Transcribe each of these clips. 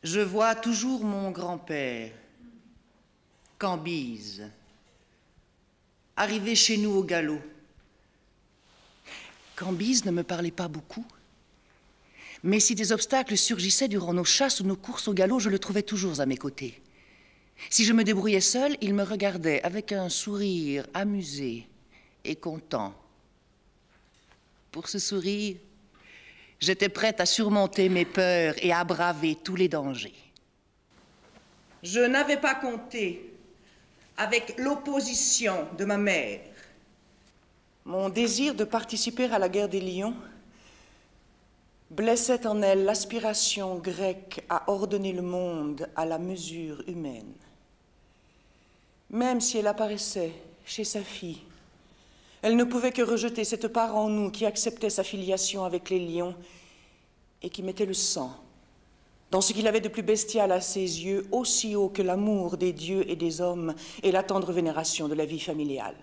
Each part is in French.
Je vois toujours mon grand-père, Cambyse, arriver chez nous au galop. Cambyse ne me parlait pas beaucoup, mais si des obstacles surgissaient durant nos chasses ou nos courses au galop, je le trouvais toujours à mes côtés. Si je me débrouillais seule, il me regardait avec un sourire amusé et content. Pour ce sourire, j'étais prête à surmonter mes peurs et à braver tous les dangers. Je n'avais pas compté avec l'opposition de ma mère. Mon désir de participer à la guerre des lions blessait en elle l'aspiration grecque à ordonner le monde à la mesure humaine. Même si elle apparaissait chez sa fille, elle ne pouvait que rejeter cette part en nous qui acceptait sa filiation avec les lions et qui mettait le sang dans ce qu'il avait de plus bestial à ses yeux, aussi haut que l'amour des dieux et des hommes et la tendre vénération de la vie familiale.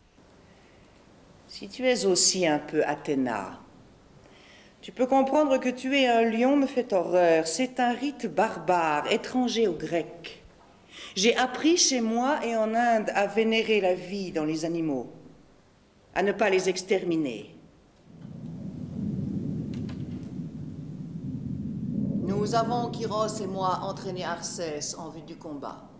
Si tu es aussi un peu Athéna, tu peux comprendre que tuer un lion me fait horreur. C'est un rite barbare, étranger aux Grecs. J'ai appris chez moi et en Inde à vénérer la vie dans les animaux, à ne pas les exterminer. Nous avons, Chiros et moi, entraîné Arcès en vue du combat.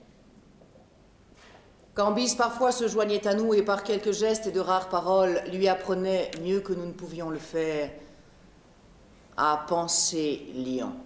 Cambyse parfois se joignait à nous et par quelques gestes et de rares paroles lui apprenait, mieux que nous ne pouvions le faire, à penser lion.